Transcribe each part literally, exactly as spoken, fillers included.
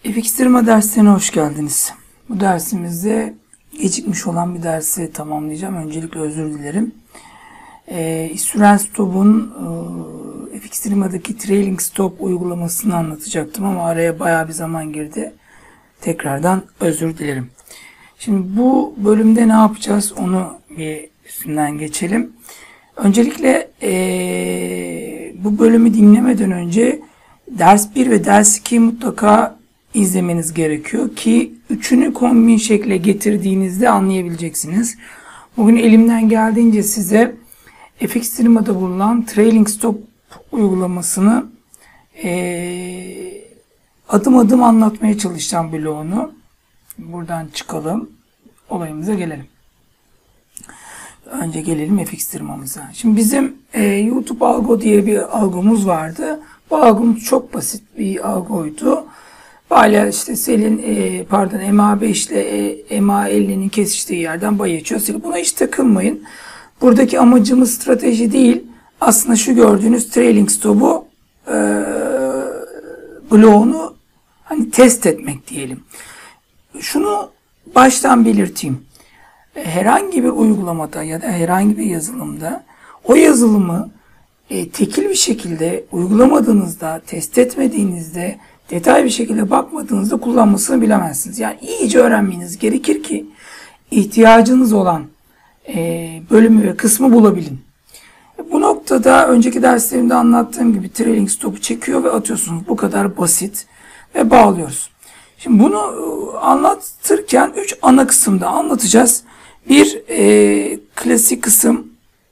F X Tırma derslerine hoş geldiniz. Bu dersimizde gecikmiş olan bir dersi tamamlayacağım. Öncelikle özür dilerim. Ee, süren stop'un e, F X Tırma'daki trailing stop uygulamasını anlatacaktım ama araya bayağı bir zaman girdi. Tekrardan özür dilerim. Şimdi bu bölümde ne yapacağız onu bir üstünden geçelim. Öncelikle e, bu bölümü dinlemeden önce ders bir ve ders ikiyi mutlaka izlemeniz gerekiyor ki üçünü kombin şekle getirdiğinizde anlayabileceksiniz. Bugün elimden geldiğince size F X Tırma'da bulunan trailing stop uygulamasını e, adım adım anlatmaya çalışacağım bloğunu. Buradan çıkalım. Olayımıza gelelim. Önce gelelim F X Tırma'mıza. Şimdi bizim e, YouTube Algo diye bir algomuz vardı. Bu algomuz çok basit bir algoydu. Hala işte selin e, pardon M A beş ile e, M A elli'nin kesiştiği yerden bay geçiyor. Buna hiç takılmayın. Buradaki amacımız strateji değil. Aslında şu gördüğünüz trailing stop'u e, bloğunu hani test etmek diyelim. Şunu baştan belirteyim. Herhangi bir uygulamada ya da herhangi bir yazılımda o yazılımı e, tekil bir şekilde uygulamadığınızda, test etmediğinizde, detaylı bir şekilde bakmadığınızda kullanmasını bilemezsiniz. Yani iyice öğrenmeniz gerekir ki ihtiyacınız olan e, bölümü ve kısmı bulabilin. Bu noktada önceki derslerimde anlattığım gibi trailing stop'u çekiyor ve atıyorsunuz. Bu kadar basit ve bağlıyoruz. Şimdi bunu anlatırken üç ana kısımda anlatacağız. Bir e, klasik kısım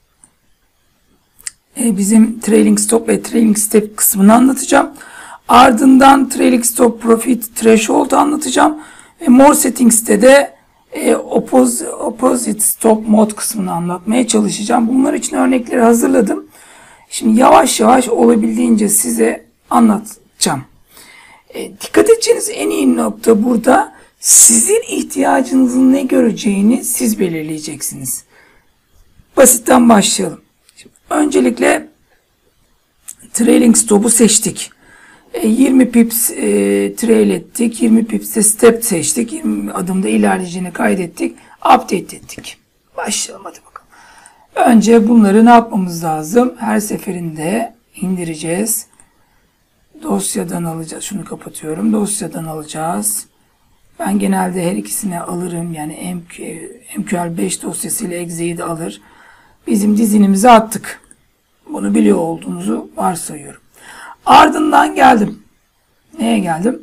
e, bizim trailing stop ve trailing step kısmını anlatacağım. Ardından trailing stop profit threshold anlatacağım. Ve more settings'te de e, opposite, opposite stop mode kısmını anlatmaya çalışacağım. Bunlar için örnekleri hazırladım. Şimdi yavaş yavaş olabildiğince size anlatacağım. E, dikkat edeceğiniz en iyi nokta burada sizin ihtiyacınızın ne göreceğini siz belirleyeceksiniz. Basitten başlayalım. Şimdi öncelikle trailing stop'u seçtik. E, yirmi pips e, trail ettik. yirmi pips'te step seçtik. yirmi adımda ilerleyeceğini kaydettik. Update ettik. Başlayalım hadi bakalım. Önce bunları ne yapmamız lazım? Her seferinde indireceğiz. Dosyadan alacağız. Şunu kapatıyorum. Dosyadan alacağız. Ben genelde her ikisini alırım. Yani M Q L beş dosyasıyla exe'yi de alır. Bizim dizinimize attık. Bunu biliyor olduğunuzu varsayıyorum. Ardından geldim. Neye geldim?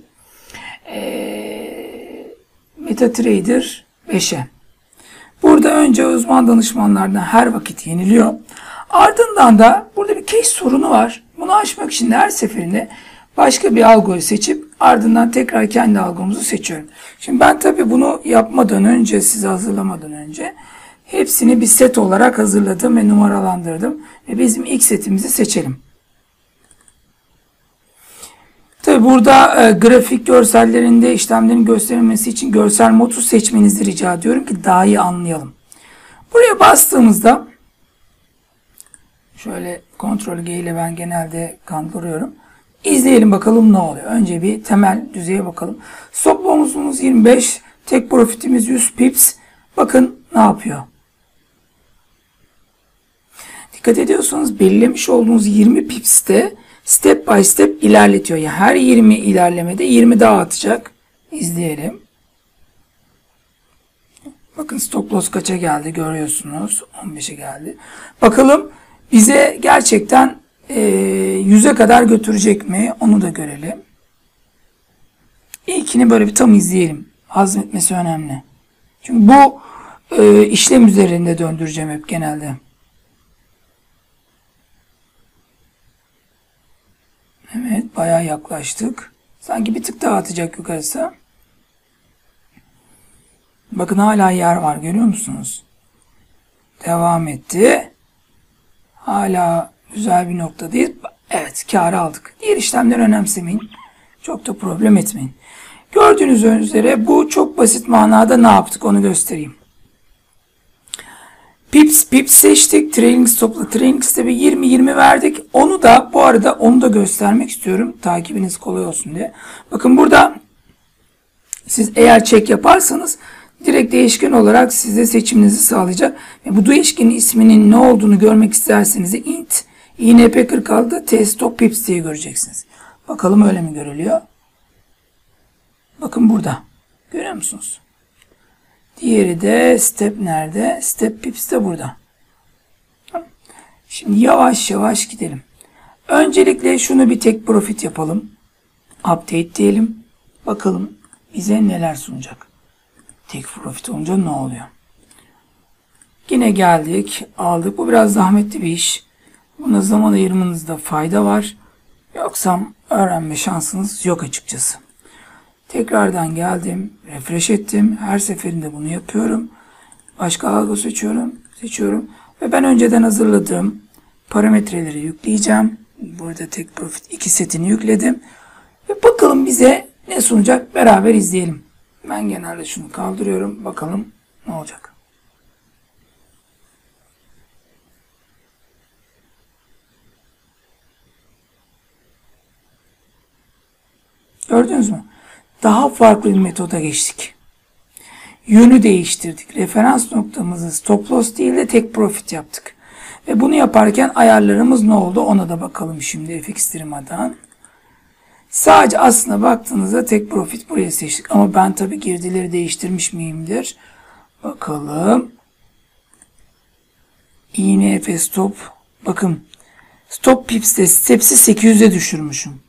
Ee, MetaTrader beşe. Burada önce uzman danışmanlardan her vakit yeniliyor. Ardından da burada bir case sorunu var. Bunu aşmak için de her seferinde başka bir algoyu seçip ardından tekrar kendi algomuzu seçiyorum. Şimdi ben tabii bunu yapmadan önce, size hazırlamadan önce hepsini bir set olarak hazırladım ve numaralandırdım. Ve bizim ilk setimizi seçelim. Tabii burada e, grafik görsellerinde işlemlerin gösterilmesi için görsel modu seçmenizi rica ediyorum ki daha iyi anlayalım. Buraya bastığımızda şöyle Ctrl G ile ben genelde kandırıyorum. İzleyelim bakalım ne oluyor. Önce bir temel düzeye bakalım. Stop loss'umuz yirmi beş, tek profitimiz yüz pips. Bakın ne yapıyor. Dikkat ediyorsanız belirlemiş olduğunuz yirmi pips'te step by step ilerletiyor. Yani her yirmi ilerlemede yirmi daha atacak. İzleyelim. Bakın stop loss kaça geldi görüyorsunuz. on beşe geldi. Bakalım bize gerçekten e, yüze kadar götürecek mi? Onu da görelim. İlkini böyle bir tam izleyelim. Hazmetmesi önemli. Çünkü bu e, işlem üzerinde döndüreceğim hep genelde. Evet, bayağı yaklaştık. Sanki bir tık daha atacak yukarısı. Bakın hala yer var, görüyor musunuz? Devam etti. Hala güzel bir noktadayız. Evet, kârı aldık. Diğer işlemleri önemsemeyin. Çok da problem etmeyin. Gördüğünüz üzere bu çok basit manada ne yaptık onu göstereyim. Pips, pips seçtik. Trailing stop'la trailing stop'e yirmi yirmi verdik. Onu da bu arada onu da göstermek istiyorum. Takibiniz kolay olsun diye. Bakın burada Siz eğer check yaparsanız direkt değişken olarak size seçiminizi sağlayacak. Ve bu değişkenin isminin ne olduğunu görmek isterseniz de int I N P kırk altıda tstop pips diye göreceksiniz. Bakalım öyle mi görülüyor? Bakın burada. Görüyor musunuz? Diğeri de step nerede? Step pips de burada. Şimdi yavaş yavaş gidelim. Öncelikle şunu bir tek profit yapalım. Update diyelim. Bakalım bize neler sunacak. Tek profit olunca ne oluyor? Yine geldik, aldık. Bu biraz zahmetli bir iş. Buna zaman ayırmanızda fayda var. Yoksa öğrenme şansınız yok açıkçası. Tekrardan geldim, refresh ettim. Her seferinde bunu yapıyorum. Başka algo seçiyorum, seçiyorum. Ve ben önceden hazırladığım parametreleri yükleyeceğim. Burada tek profit iki setini yükledim. Ve bakalım bize ne sunacak, beraber izleyelim. Ben genelde şunu kaldırıyorum. Bakalım ne olacak. Gördünüz mü? Daha farklı bir metoda geçtik. Yönü değiştirdik. Referans noktamızı stop loss değil de tek profit yaptık. Ve bunu yaparken ayarlarımız ne oldu? Ona da bakalım şimdi F X Trima'dan. Sadece aslında baktığınızda tek profit buraya seçtik. Ama ben tabii girdileri değiştirmiş miyimdir? Bakalım. I N F stop. Bakın. Stop pips'te steps'i sekiz yüze düşürmüşüm.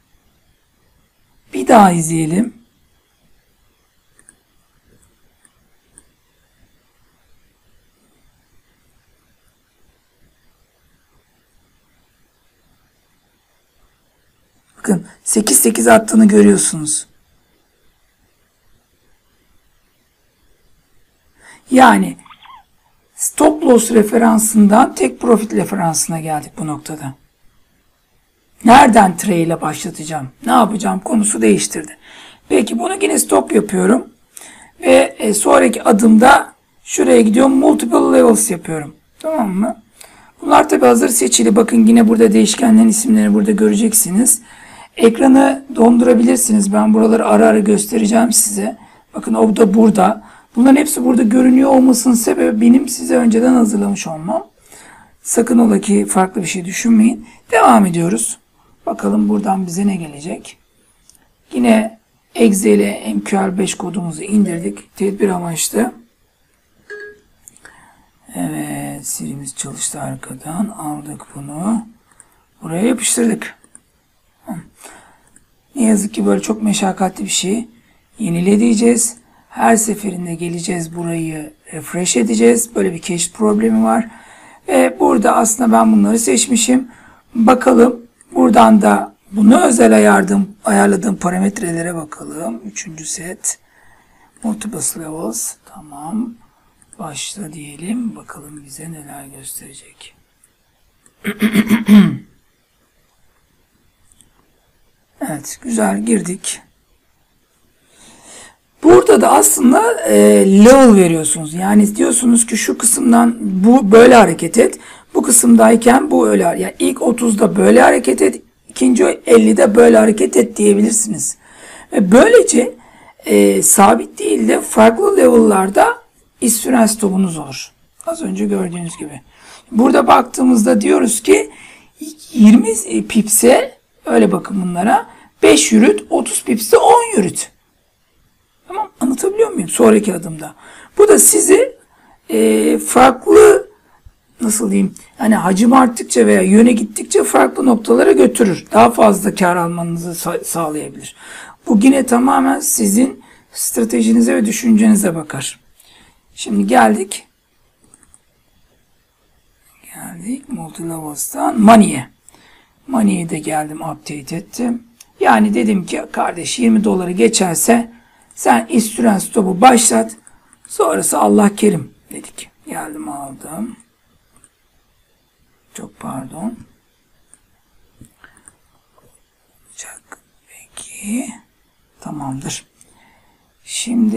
Bir daha izleyelim. Bakın sekiz sekiz attığını görüyorsunuz. Yani stop loss referansından tek profit referansına geldik bu noktada. Nereden trade ile başlatacağım? Ne yapacağım? Konusu değiştirdi. Peki bunu yine stop yapıyorum. Ve e, sonraki adımda şuraya gidiyorum. Multiple levels yapıyorum. Tamam mı? Bunlar tabi hazır seçili. Bakın yine burada değişkenlerin isimlerini burada göreceksiniz. Ekranı dondurabilirsiniz. Ben buraları ara ara göstereceğim size. Bakın o da burada. Bunların hepsi burada görünüyor olmasının sebebi benim size önceden hazırlamış olmam. Sakın ola ki farklı bir şey düşünmeyin. Devam ediyoruz. Bakalım buradan bize ne gelecek. Yine Exe ile M Q L beş kodumuzu indirdik. Tedbir amaçlı. Evet, silimiz çalıştı arkadan. Aldık bunu. Buraya yapıştırdık. Ne yazık ki böyle çok meşakkatli bir şey. Yenile diyeceğiz. Her seferinde geleceğiz, burayı refresh edeceğiz. Böyle bir cache problemi var. Ve burada aslında ben bunları seçmişim. Bakalım buradan da bunu özel ayarladığım, ayarladığım parametrelere bakalım. Üçüncü set. Multiple levels. Tamam. Başla diyelim. Bakalım bize neler gösterecek. Evet. Güzel girdik. Burada da aslında e, level veriyorsunuz. Yani diyorsunuz ki şu kısımdan bu böyle hareket et. Bu kısımdayken bu öyle. Yani ilk otuzda böyle hareket et. İkinci ellide böyle hareket et diyebilirsiniz. Ve böylece e, sabit değil de farklı level'larda iş süren stopunuz olur. Az önce gördüğünüz gibi. Burada baktığımızda diyoruz ki yirmi pipse öyle bakın bunlara beş yürüt, otuz pipse on yürüt. Tamam, anlatabiliyor muyum? Sonraki adımda. Bu da sizi e, farklı nasıl diyeyim? Yani hacim arttıkça veya yöne gittikçe farklı noktalara götürür. Daha fazla kar almanızı sa sağlayabilir. Bu yine tamamen sizin stratejinize ve düşüncenize bakar. Şimdi geldik. Geldik Multilevels'tan Money'e. Money'e de geldim, update ettim. Yani dedim ki kardeş yirmi doları geçerse sen iş süren stopu başlat. Sonrası Allah kerim dedik. Geldim aldım. Çok pardon. Olacak. Peki. Tamamdır. Şimdi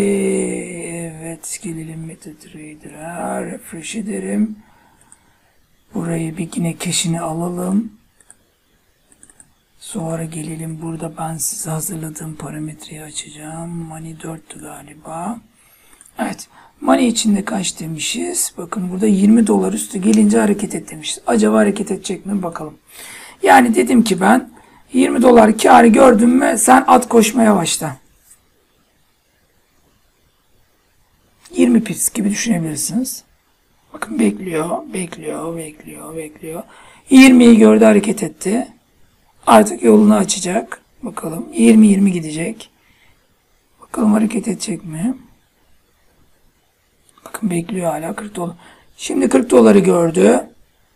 evet gelelim MetaTrader'a. Refresh ederim. Burayı bir yine cache'ini alalım. Sonra gelelim, burada ben size hazırladığım parametreyi açacağım. Money dörttü galiba. Evet. Money içinde kaç demişiz? Bakın burada yirmi dolar üstü gelince hareket et demişiz. Acaba hareket edecek mi? Bakalım. Yani dedim ki ben yirmi dolar kârı gördün mü sen at koşmaya başla. yirmi pips gibi düşünebilirsiniz. Bakın bekliyor, bekliyor, bekliyor, bekliyor. yirmiyi gördü, hareket etti. Artık yolunu açacak. Bakalım yirmi yirmi gidecek. Bakalım hareket edecek mi? Bakın bekliyor hala kırk dolar. Şimdi kırk doları gördü.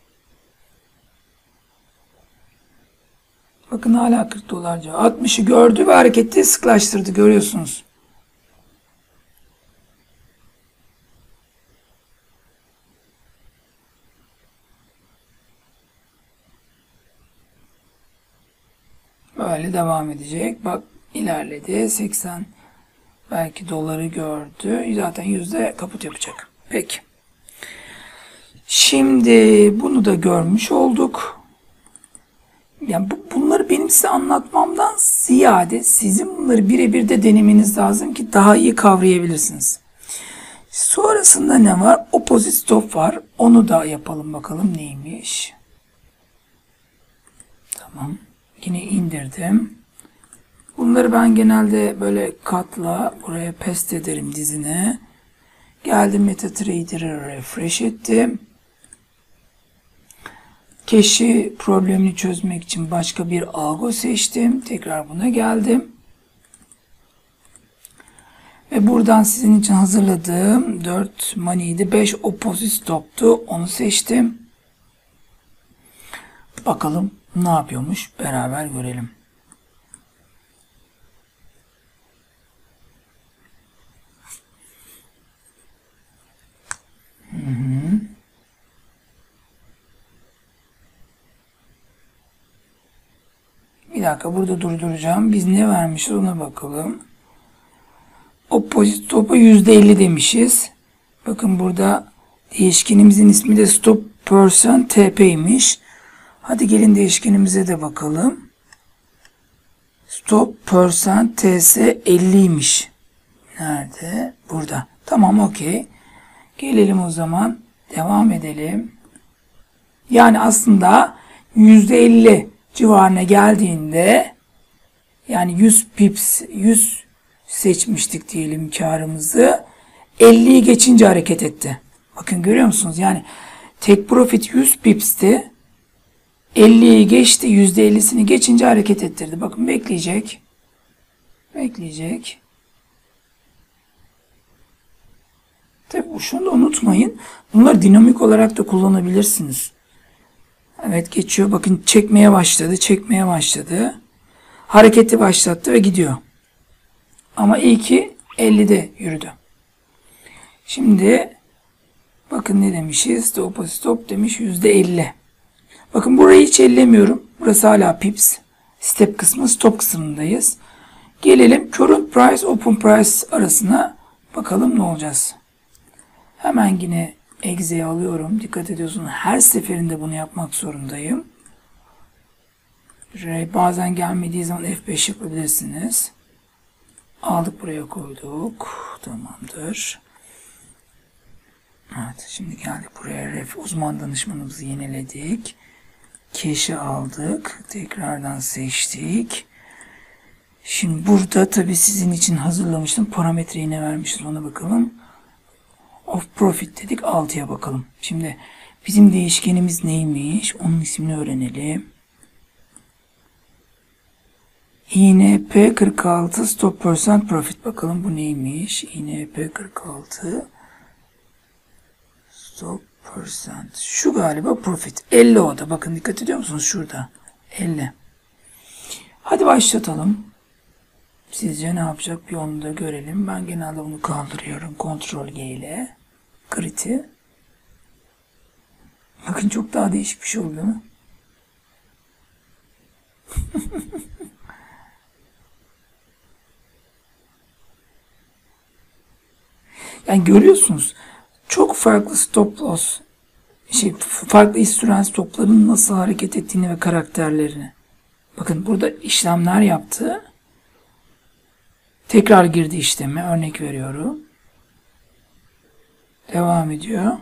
Bakın hala kırk dolarca. altmışı gördü ve hareketi sıklaştırdı, görüyorsunuz. Böyle devam edecek. Bak ilerledi. seksen belki doları gördü. Zaten yüzde kaput yapacak. Peki. Şimdi bunu da görmüş olduk. Yani bu, bunları benim size anlatmamdan ziyade sizin bunları birebir de denemeniz lazım ki daha iyi kavrayabilirsiniz. Sonrasında ne var? Opposite stop var. Onu da yapalım bakalım neymiş. Tamam. Yine indirdim. Bunları ben genelde böyle katla buraya paste ederim dizine. Geldim MetaTrader'ı refresh ettim. Cache'i problemini çözmek için başka bir algo seçtim. Tekrar buna geldim. Ve buradan sizin için hazırladığım dört money'di. beş opposite stop'tu. Onu seçtim. Bakalım ne yapıyormuş? Beraber görelim. Hı hı. Bir dakika, burada durduracağım. Biz ne vermişiz ona bakalım. Opposite stop'a yüzde elli demişiz. Bakın burada değişkenimizin ismi de stop percent T P'ymiş. Hadi gelin değişkenimize de bakalım. Stop percent T S elliymiş. Nerede? Burada. Tamam, okey. Gelelim o zaman. Devam edelim. Yani aslında yüzde elli civarına geldiğinde, yani yüz pips, yüz seçmiştik diyelim karımızı. elliyi geçince hareket etti. Bakın görüyor musunuz? Yani tek profit yüz pipsti. elliyi geçti. yüzde ellisini geçince hareket ettirdi. Bakın bekleyecek. Bekleyecek. Tabii şunu da unutmayın. Bunları dinamik olarak da kullanabilirsiniz. Evet, geçiyor. Bakın çekmeye başladı. Çekmeye başladı. Hareketi başlattı ve gidiyor. Ama iyi ki ellide yürüdü. Şimdi bakın ne demişiz? Stop stop demiş yüzde elli. Bakın burayı hiç ellemiyorum. Burası hala pips. Step kısmı, stop kısmındayız. Gelelim current price open price arasına, bakalım ne olacağız. Hemen yine exe'ye alıyorum. Dikkat ediyorsunuz, her seferinde bunu yapmak zorundayım. Bazen gelmediği zaman F beş yapabilirsiniz. Aldık, buraya koyduk. Tamamdır. Evet, şimdi geldik buraya. Ref uzman danışmanımızı yeniledik. Cache'i aldık. Tekrardan seçtik. Şimdi burada tabii sizin için hazırlamıştım. Parametreyi ne vermişiz ona bakalım. Of profit dedik, altıya bakalım. Şimdi bizim değişkenimiz neymiş? Onun ismini öğrenelim. I N P kırk altı stop percent profit. Bakalım bu neymiş? I N P kırk altı stop percent. Şu galiba profit. elli o da. Bakın dikkat ediyor musunuz? Şurada. elli. Hadi başlatalım. Sizce ne yapacak? Bir onu da görelim. Ben genelde bunu kaldırıyorum. Ctrl G ile. Grid'i. Bakın çok daha değişik bir şey oldu değil mi? Yani görüyorsunuz. Çok farklı stop loss, şey, farklı iş süren stopların nasıl hareket ettiğini ve karakterlerini. Bakın burada işlemler yaptı. Tekrar girdi işleme. Örnek veriyorum. Devam ediyor.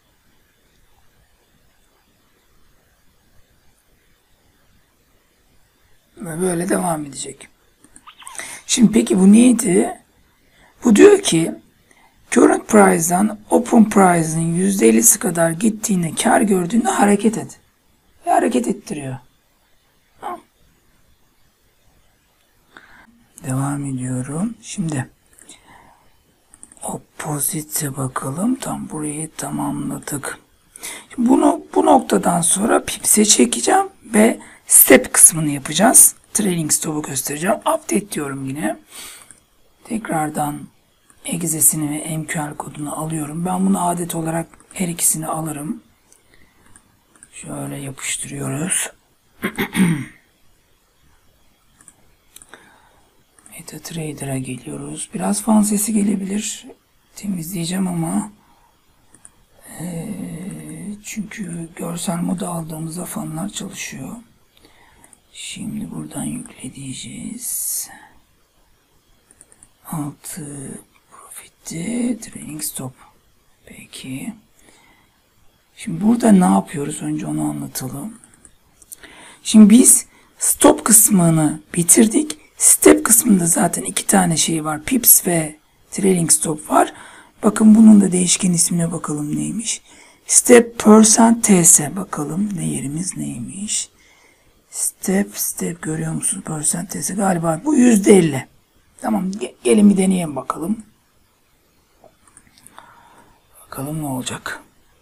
Ve böyle devam edecek. Şimdi peki bu neydi? Bu diyor ki current price'dan open price'ın yüzde ellisi kadar gittiğinde, kar gördüğünde hareket et. Ve hareket ettiriyor. Tamam. Devam ediyorum. Şimdi opposite'e bakalım. Tam burayı tamamladık. Şimdi bunu bu noktadan sonra pips'e çekeceğim ve step kısmını yapacağız. Trailing stop'u göstereceğim. Update diyorum yine. Tekrardan egzesini ve M Q L kodunu alıyorum. Ben bunu adet olarak her ikisini alırım. Şöyle yapıştırıyoruz. MetaTrader'a geliyoruz. Biraz fan sesi gelebilir. Temizleyeceğim ama ee, çünkü görsel modu aldığımızda fanlar çalışıyor. Şimdi buradan yükle diyeceğiz. Altı profitti. Trailing stop. Peki. Şimdi burada ne yapıyoruz? Önce onu anlatalım. Şimdi biz stop kısmını bitirdik. Step kısmında zaten iki tane şey var. Pips ve trailing stop var. Bakın bunun da değişken ismine bakalım neymiş. Step percent T S bakalım değerimiz neymiş. Step step görüyor musunuz? Percent T S galiba bu yüzde elli. Tamam gelin bir deneyelim bakalım. Bakalım ne olacak.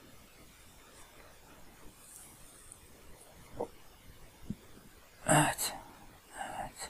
Evet. Evet.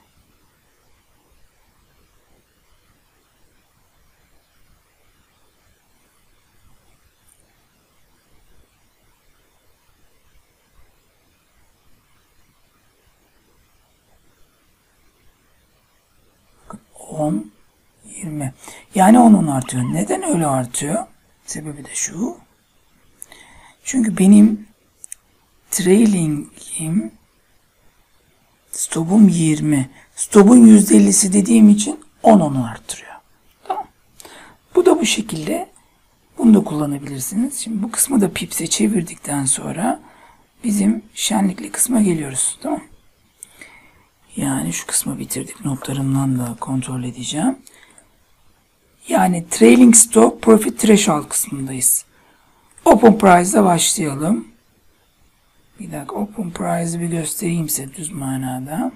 on, yirmi. Yani onun artıyor. Neden öyle artıyor? Sebebi de şu. Çünkü benim trailing'im stop'um yirmi. Stop'un yüzde ellisi dediğim için on onu arttırıyor. Tamam. Bu da bu şekilde. Bunu da kullanabilirsiniz. Şimdi bu kısmı da pips'e çevirdikten sonra bizim şenlikli kısma geliyoruz. Tamam. Yani şu kısmı bitirdik. Notlarımdan da kontrol edeceğim. Yani trailing stop profit threshold kısmındayız. Open price'da başlayalım. Bir dakika open price'ı bir göstereyim size düz manada.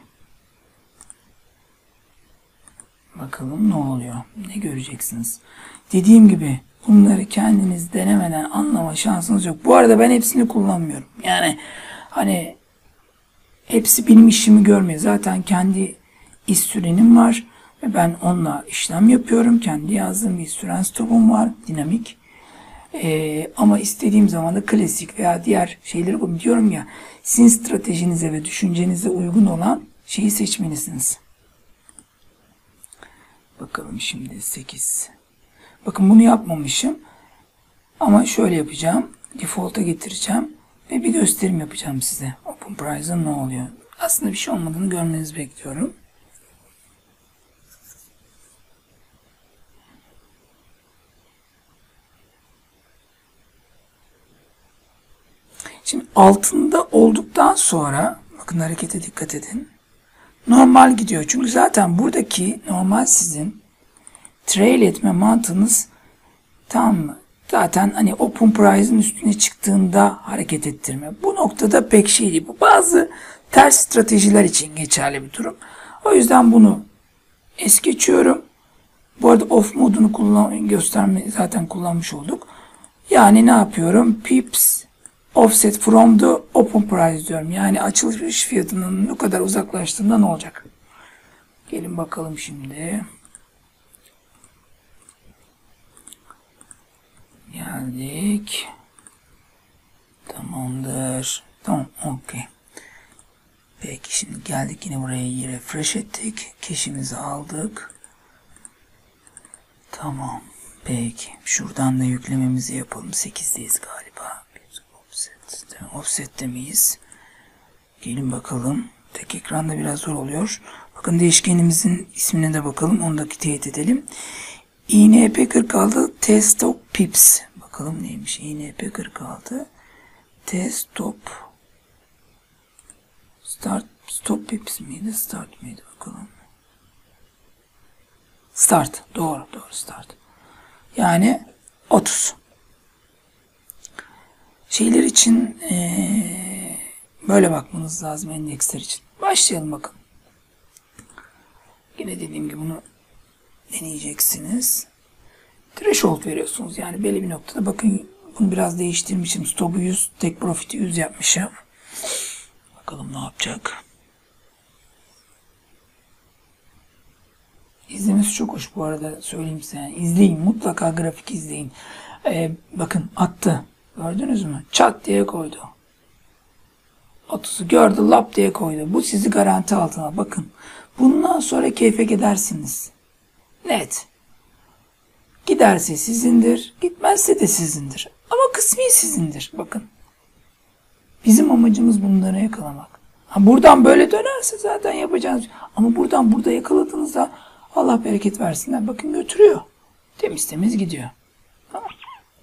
Bakalım ne oluyor. Ne göreceksiniz. Dediğim gibi bunları kendiniz denemeden anlama şansınız yok. Bu arada ben hepsini kullanmıyorum. Yani hani hepsi benim işimi görmüyor. Zaten kendi iş sürenim var. Ve ben onunla işlem yapıyorum. Kendi yazdığım bir süren stopum var. Dinamik. Ee, ama istediğim zaman da klasik veya diğer şeyleri bu diyorum ya. Sizin stratejinize ve düşüncenize uygun olan şeyi seçmelisiniz. Bakalım şimdi sekiz. Bakın bunu yapmamışım. Ama şöyle yapacağım. Default'a getireceğim. Ve bir gösterim yapacağım size. Open Price'da ne oluyor? Aslında bir şey olmadığını görmenizi bekliyorum. Şimdi altında olduktan sonra bakın harekete dikkat edin. Normal gidiyor. Çünkü zaten buradaki normal sizin trail etme mantığınız tamam mı? Zaten hani open price'ın üstüne çıktığında hareket ettirme. Bu noktada pek şey değil. Bu bazı ters stratejiler için geçerli bir durum. O yüzden bunu es geçiyorum. Bu arada off modunu kullan gösterme zaten kullanmış olduk. Yani ne yapıyorum? Pips offset from the open price diyorum. Yani açılış fiyatının ne kadar uzaklaştığında ne olacak? Gelin bakalım şimdi. Geldik. Tamamdır. Tamam. Okey. Peki şimdi geldik yine buraya refresh ettik. Cash'imizi aldık. Tamam. Peki. Şuradan da yüklememizi yapalım. sekizdeyiz galiba. Offset. Offset'te miyiz? Gelin bakalım. tek ekranda biraz zor oluyor. Bakın değişkenimizin ismine de bakalım. Onu da teyit edelim. I N P kırk altı T-Stop Pips. Bakalım neymiş? I N P kırk altı T-Stop Start Stop Pips miydi? Start mıydı? Bakalım. Start. Doğru. Doğru. Start. Yani otuz. Şeyler için ee, böyle bakmanız lazım, endeksler için. Başlayalım bakalım. Yine dediğim gibi bunu deneyeceksiniz. Threshold veriyorsunuz. Yani belli bir noktada, bakın bunu biraz değiştirmişim. Stop'u yüz, tek profit'i yüz yapmışım. Bakalım ne yapacak. İzlemesi çok hoş bu arada, söyleyeyim size. Yani izleyin. Mutlaka grafik izleyin. Ee, bakın attı. Gördünüz mü? Çat diye koydu. otuzu gördü, lap diye koydu. Bu sizi garanti altına. Bakın. Bundan sonra keyfe gidersiniz. Net. Giderse sizindir. Gitmezse de sizindir. Ama kısmi sizindir. Bakın. Bizim amacımız bunları yakalamak. Ha, buradan böyle dönerse zaten yapacağınız. Ama buradan burada yakaladığınızda Allah bereket versinler. Bakın götürüyor. Temiz temiz gidiyor. Tamam.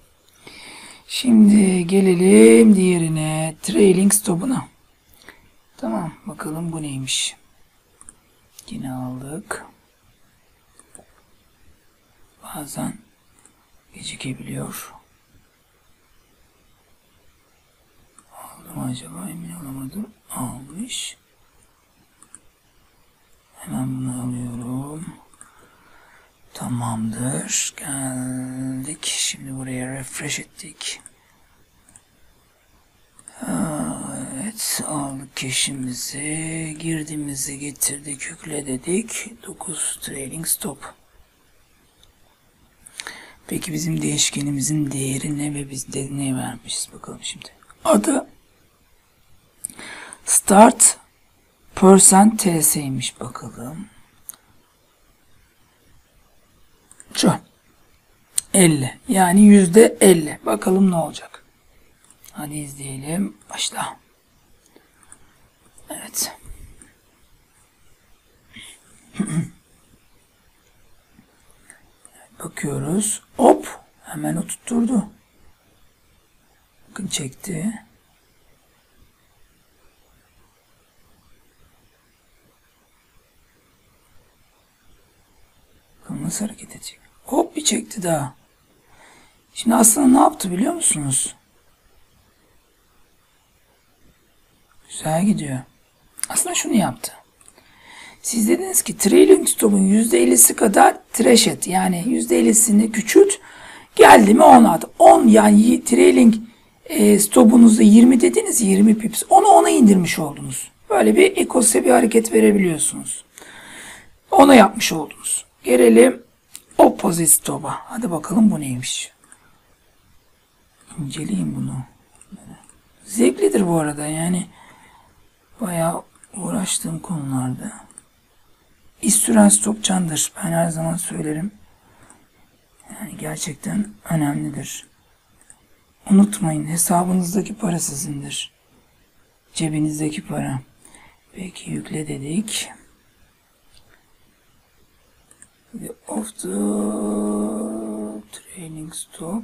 Şimdi gelelim diğerine. Trailing stop'una. Tamam. Bakalım bu neymiş. Yine aldık. Bazen gecikebiliyor. Aldım acaba, emin olamadım. Almış. Hemen bunu alıyorum. Tamamdır. Geldik. Şimdi buraya refresh ettik. Evet. Aldık cache'imizi. Girdiğimizi getirdik. Yükle dedik. dokuz trailing stop. Peki bizim değişkenimizin değeri ne ve biz de ne vermişiz? Bakalım şimdi. Adı start percent ts'ymiş. Bakalım. Şu. elli. Yani yüzde elli. Bakalım ne olacak. Hadi izleyelim. Başla. Evet. Bakıyoruz. Hop. Hemen o tutturdu. Bakın çekti. Bakın nasıl hareket edecek. Hop bir çekti daha. Şimdi aslında ne yaptı biliyor musunuz? Güzel gidiyor. Aslında şunu yaptı. Siz dediniz ki trailing stop'un yüzde ellisi kadar trash et. Yani yüzde ellisini küçült. Geldi mi on at. on yani trailing e, stop'unuzda yirmi dediniz, yirmi pips. Onu ona indirmiş oldunuz. Böyle bir ekose bir hareket verebiliyorsunuz. Ona yapmış oldunuz. Gelelim opposite stop'a. Hadi bakalım bu neymiş. İnceleyin bunu. Zevklidir bu arada. Yani bayağı uğraştığım konularda. İş süren stop candır. Ben her zaman söylerim. Yani gerçekten önemlidir. Unutmayın, hesabınızdaki para sizindir. Cebinizdeki para. Peki yükle dedik. Off the trailing stop.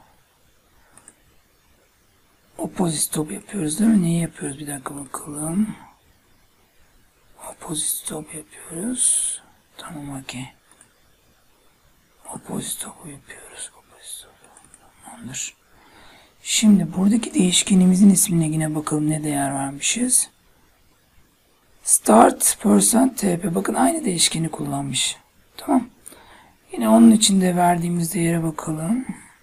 Opposite stop yapıyoruz değil mi? Neyi yapıyoruz? Bir dakika bakalım. Opposite stop yapıyoruz. Tamam, okey. Opposite stop'u yapıyoruz. Opposite stop. Tamamdır. Şimdi buradaki değişkenimizin ismine yine bakalım ne değer vermişiz. Start percent T P. Bakın aynı değişkeni kullanmış. Tamam. Yine onun içinde verdiğimiz değere bakalım.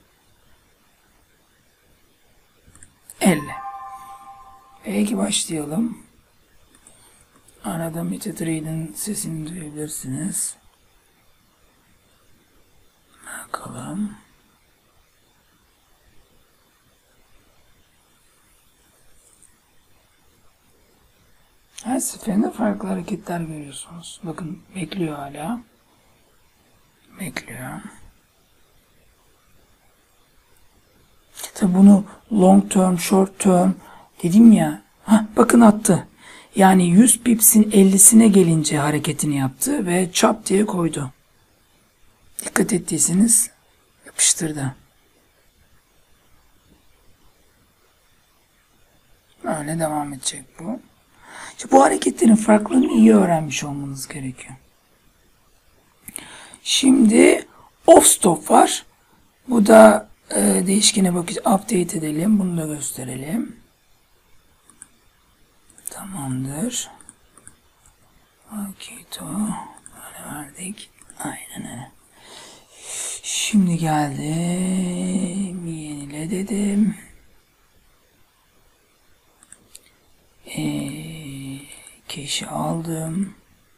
elli. Peki başlayalım. Arada MetaTrade'in sesini duyabilirsiniz. Bakalım. Her seferinde farklı hareketler görüyorsunuz. Bakın bekliyor hala. Bekliyor. Tabi bunu long term, short term dedim ya. Hah, bakın attı. Yani yüz pipsin ellisine gelince hareketini yaptı ve çap diye koydu. Dikkat ettiyseniz yapıştırdı. Böyle devam edecek bu. İşte bu hareketlerin farklılığını iyi öğrenmiş olmanız gerekiyor. Şimdi off stop var. Bu da e, değişkene bakacağız. Update edelim. Bunu da gösterelim. Tamamdır. Okay, to. Böyle verdik. Aynen öyle. Şimdi geldim. Yenile dedim. Ee, cache'i aldım.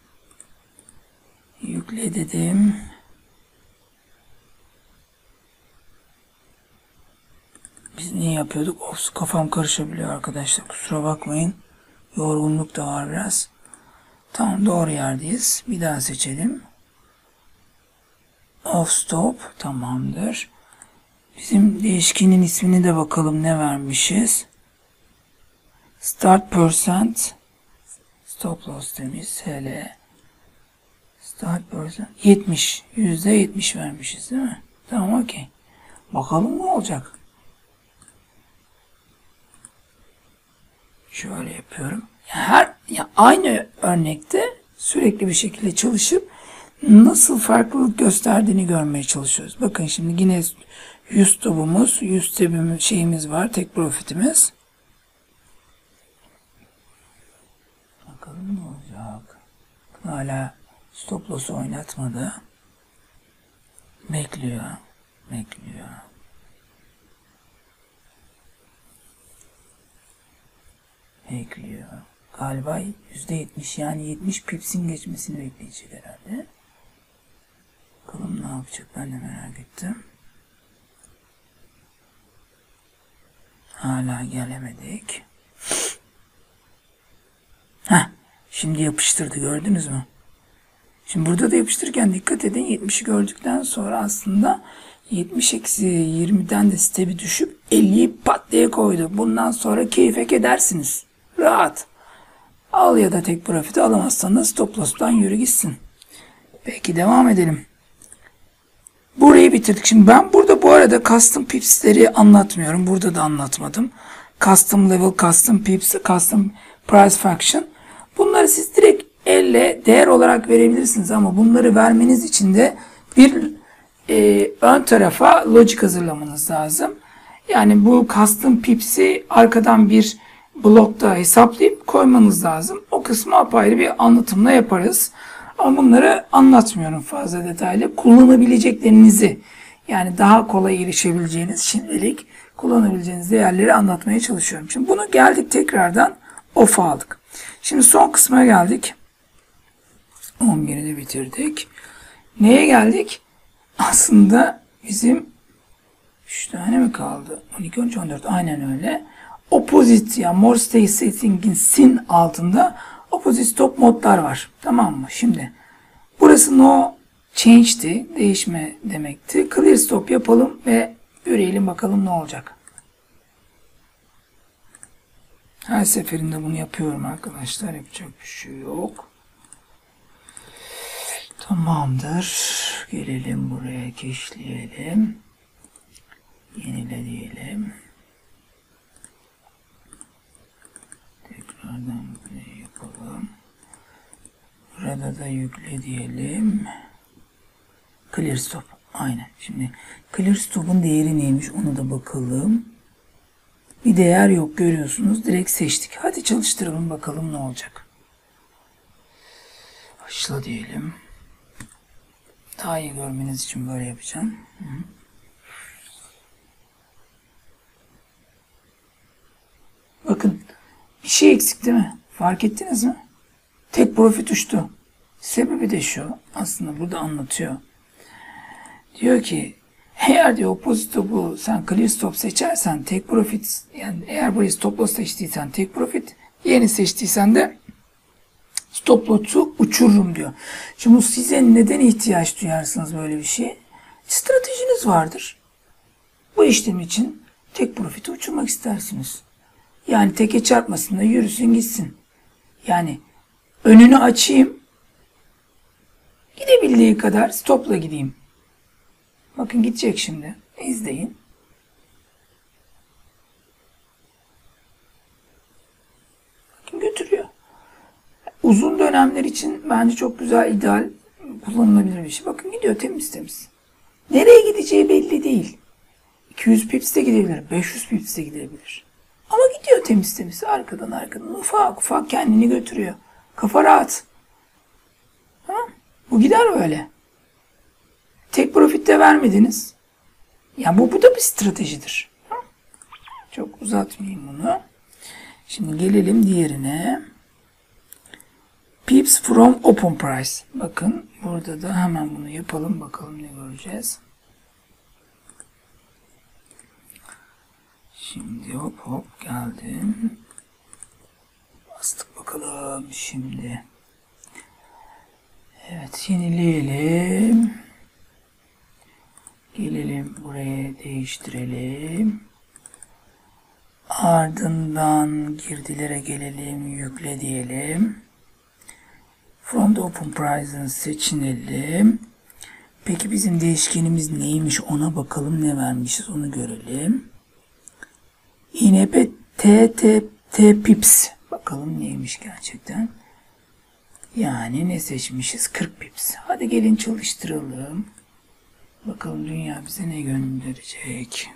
Yükle dedim. Biz niye yapıyorduk? Of, kafam karışabiliyor arkadaşlar. Kusura bakmayın. Yorgunluk da var biraz. Tamam, doğru yerdeyiz. Bir daha seçelim. Off stop. Tamamdır. Bizim değişkenin ismini de bakalım ne vermişiz. Start percent. Stop loss temiz. Hele. Start percent. yetmiş. yüzde yetmiş vermişiz değil mi? Tamam, okey. Bakalım ne olacak. Şöyle yapıyorum. Her ya aynı örnekte sürekli bir şekilde çalışıp nasıl farklılık gösterdiğini görmeye çalışıyoruz. Bakın şimdi yine yüz stop'umuz, yüz stop'umuz şeyimiz var, tek profitimiz. Bakalım ne olacak. Hala stop loss'u oynatmadı. Bekliyor. Bekliyor. Bekliyor. Galiba yüzde yetmiş, yani yetmiş pipsin geçmesini bekleyecek herhalde. Bakalım ne yapacak, ben de merak ettim. Hala gelemedik. Heh, şimdi yapıştırdı, gördünüz mü? Şimdi burada da yapıştırırken dikkat edin, yetmişi gördükten sonra aslında yetmiş eksi yirmiden de step'i düşüp elliyi pat diye koydu. Bundan sonra keyfe edersiniz. Rahat. Al ya da tek profiti, alamazsan da stop loss'tan yürü gitsin. Peki devam edelim. Burayı bitirdik. Şimdi ben burada bu arada custom pips'leri anlatmıyorum. Burada da anlatmadım. Custom level, custom pips, custom price fraction. Bunları siz direkt elle değer olarak verebilirsiniz ama bunları vermeniz için de bir e, ön tarafa logic hazırlamanız lazım. Yani bu custom pips'i arkadan bir blokta hesaplayıp koymanız lazım. O kısmı apayrı bir anlatımla yaparız. Ama bunları anlatmıyorum fazla detaylı. Kullanabileceklerinizi, yani daha kolay erişebileceğiniz, şimdilik kullanabileceğiniz değerleri anlatmaya çalışıyorum. Şimdi bunu geldik tekrardan off'a aldık. Şimdi son kısma geldik. on biri de bitirdik. Neye geldik? Aslında bizim üç tane mi kaldı? on iki, on üç, on dört. Aynen öyle. Opposite, yani more state setting'in sin altında opposite stop modlar var. Tamam mı? Şimdi burası no change'ti. Değişme demekti. Clear stop yapalım ve görelim bakalım ne olacak. Her seferinde bunu yapıyorum arkadaşlar. Yapacak bir şey yok. Tamamdır. Gelelim buraya, keşleyelim. Yenile diyelim. Tekrardan buraya yapalım. Burada da yükle diyelim. Clear stop. Aynen. Şimdi clear stop'un değeri neymiş ona da bakalım. Bir değer yok, görüyorsunuz. Direkt seçtik. Hadi çalıştıralım bakalım ne olacak. Başla diyelim. Daha iyi görmeniz için böyle yapacağım. Hı. Bakın bir şey eksik değil mi? Fark ettiniz mi? Tek profit uçtu. Sebebi de şu. Aslında burada anlatıyor. Diyor ki eğer diyor opposite bu sen clear stop seçersen tek profit, yani eğer burayı stop loss seçtiysen tek profit, yeni seçtiysen de stop loss'u uçururum diyor. Şimdi size neden ihtiyaç duyarsınız böyle bir şeye? Stratejiniz vardır. Bu işlem için tek profiti uçurmak istersiniz. Yani teke çarpmasın da yürüsün gitsin. Yani önünü açayım. Gidebildiği kadar stopla gideyim. Bakın gidecek şimdi. İzleyin. Bakın götürüyor. Uzun dönemler için bence çok güzel, ideal, kullanılabilir bir şey. Bakın gidiyor temiz temiz. Nereye gideceği belli değil. iki yüz pips de gidebilir. beş yüz pips de gidebilir. Ama gidiyor temiz temiz. Arkadan arkadan ufak ufak kendini götürüyor. Kafa rahat. Ha? Bu gider böyle. Tek profit de vermediniz. Yani bu, bu da bir stratejidir. Ha? Çok uzatmayayım bunu. Şimdi gelelim diğerine. Pips from open price. Bakın burada da hemen bunu yapalım. Bakalım ne göreceğiz. Şimdi hop hop geldim. Bastık bakalım şimdi. Evet, yenileyelim. Gelelim buraya, değiştirelim. Ardından girdilere gelelim, yükle diyelim. From the open price'ını seçinelim. Peki bizim değişkenimiz neymiş, ona bakalım, ne vermişiz onu görelim. I N P T T T pips. Bakalım neymiş gerçekten. Yani ne seçmişiz? kırk pips. Hadi gelin çalıştıralım. Bakalım dünya bize ne gönderecek.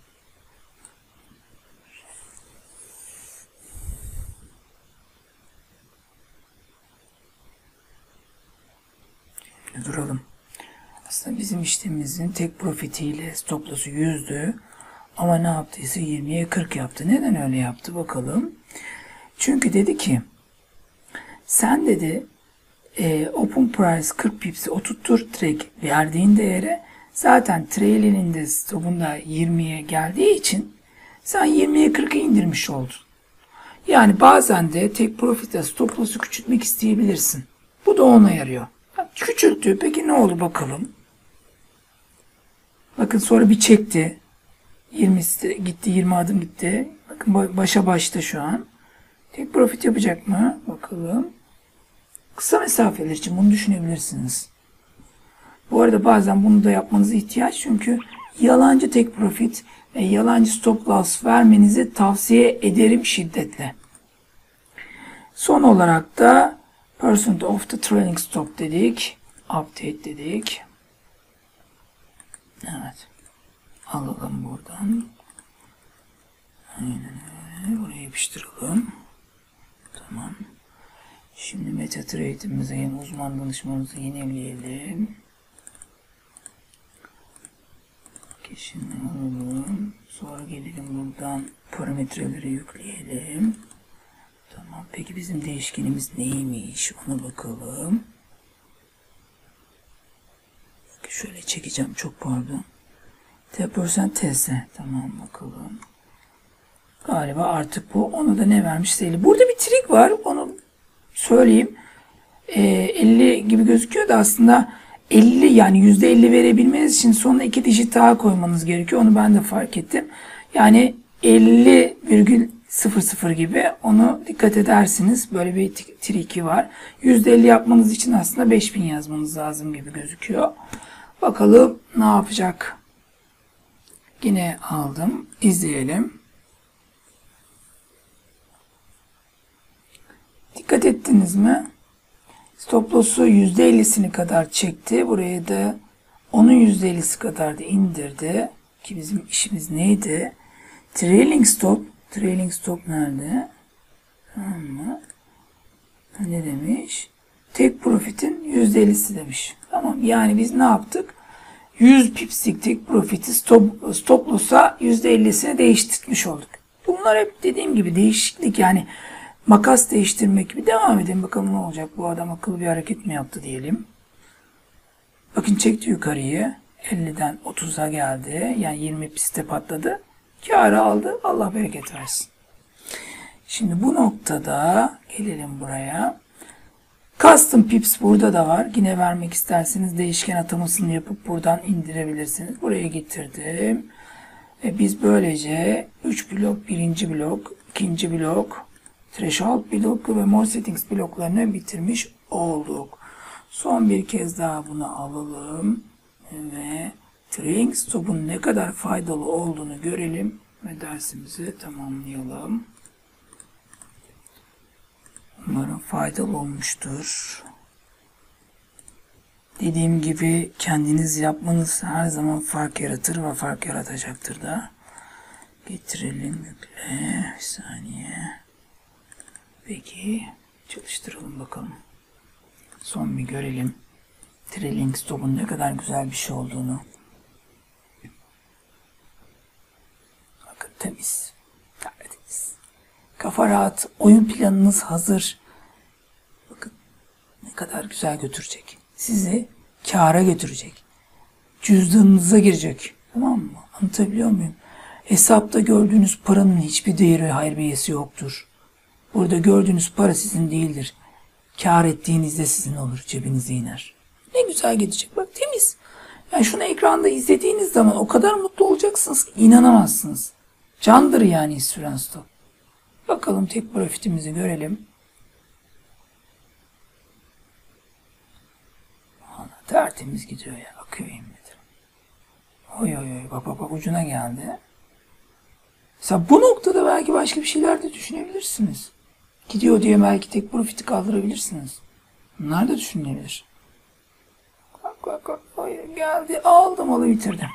Şimdi duralım. Aslında bizim işlemimizin tek profitiyle stop loss'u yüzdü. Ama ne yaptıysa yirmiye kırk yaptı. Neden öyle yaptı bakalım. Çünkü dedi ki sen dedi e, open price kırk pips'i oturtur trade verdiğin değere, zaten trail'inin de stopunda yirmiye geldiği için sen yirmiye kırk'a indirmiş oldun. Yani bazen de tek profitle stop loss'u küçültmek isteyebilirsin. Bu da ona yarıyor. Küçülttü. Peki ne oldu bakalım. Bakın sonra bir çekti. yirmi gitti, yirmi adım gitti. Bakın başa başta şu an. Tek profit yapacak mı? Bakalım. Kısa mesafeler için bunu düşünebilirsiniz. Bu arada bazen bunu da yapmanıza ihtiyaç, çünkü yalancı tek profit ve yalancı stop loss vermenizi tavsiye ederim şiddetle. Son olarak da percent of the trailing stop dedik. Update dedik. Evet. Alalım buradan. Aynen öyle. Buraya yapıştıralım. Tamam. Şimdi MetaTrade'imize yeni uzman danışmanımızı yenileyelim. Keşini alalım. Sonra gelelim buradan parametreleri yükleyelim. Tamam. Peki bizim değişkenimiz neymiş? Ona bakalım. Şöyle çekeceğim. Çok pardon. T percent T S. Tamam bakalım. Galiba artık bu. Ona da ne vermiş? elli. Burada bir trik var. Onu söyleyeyim. Ee, elli gibi gözüküyor da aslında elli, yani yüzde elli verebilmeniz için sonuna iki dijit daha koymanız gerekiyor. Onu ben de fark ettim. Yani elli virgül sıfır sıfır gibi, onu dikkat edersiniz. Böyle bir triki var. yüzde elli yapmanız için aslında beş bin yazmanız lazım gibi gözüküyor. Bakalım ne yapacak. Yine aldım. İzleyelim. Dikkat ettiniz mi? Stop loss'u yüzde ellisini kadar çekti. Buraya da onun yüzde ellisi kadar da indirdi. Ki bizim işimiz neydi? Trailing stop. Trailing stop nerede? Tamam mı? Ne demiş? Tek profitin yüzde ellisi demiş. Tamam. Yani biz ne yaptık? yüz pipslik tek profiti stop, stop loss'a yüzde ellisine değiştirmiş olduk. Bunlar hep dediğim gibi değişiklik, yani makas değiştirmek gibi. Devam edelim bakalım ne olacak. Bu adam akıllı bir hareket mi yaptı diyelim. Bakın çekti yukarıyı. elliden otuza geldi. Yani yirmi piste patladı. Kârı aldı. Allah bereket versin. Şimdi bu noktada gelelim buraya. Custom pips burada da var. Yine vermek isterseniz değişken atamasını yapıp buradan indirebilirsiniz. Buraya getirdim. Ve biz böylece üç blok, birinci blok, ikinci blok, threshold bloku ve more settings bloklarını bitirmiş olduk. Son bir kez daha bunu alalım ve trailing stop'un ne kadar faydalı olduğunu görelim ve dersimizi tamamlayalım. Umarım faydalı olmuştur. Dediğim gibi kendiniz yapmanız her zaman fark yaratır ve fark yaratacaktır da. Getirelim yükle. Bir saniye. Peki çalıştıralım bakalım. Son bir görelim. Trailing stop'un ne kadar güzel bir şey olduğunu. Bakın temiz. Tertemiz. Kafa rahat. Oyun planınız hazır. Bakın ne kadar güzel götürecek. Sizi kâra götürecek. Cüzdanınıza girecek. Tamam mı? Anlatabiliyor muyum? Hesapta gördüğünüz paranın hiçbir değeri, harbiyesi yoktur. Burada gördüğünüz para sizin değildir. Kâr ettiğinizde sizin olur. Cebinize iner. Ne güzel gidecek. Bak temiz. Yani şunu ekranda izlediğiniz zaman o kadar mutlu olacaksınız ki inanamazsınız. Candır yani Insurance Stop. Bakalım tek profitimizi görelim. Ana, tertemiz gidiyor ya. Akıyor yemin ederim. Oy oy oy. Bak bak bak ucuna geldi. Mesela bu noktada belki başka bir şeyler de düşünebilirsiniz. Gidiyor diye belki tek profiti kaldırabilirsiniz. Bunlar da düşünülebilir. Bak bak bak. Oy, geldi. Aldım alı bitirdim.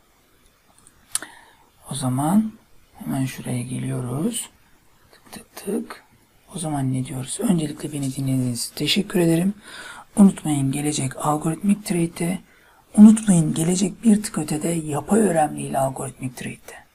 O zaman hemen şuraya geliyoruz. Tık tık tık. O zaman ne diyoruz? Öncelikle beni dinlediğiniz için teşekkür ederim. Unutmayın gelecek algoritmik trade'de. Unutmayın gelecek bir tık ötede yapay öğrenme ile algoritmik trade'de.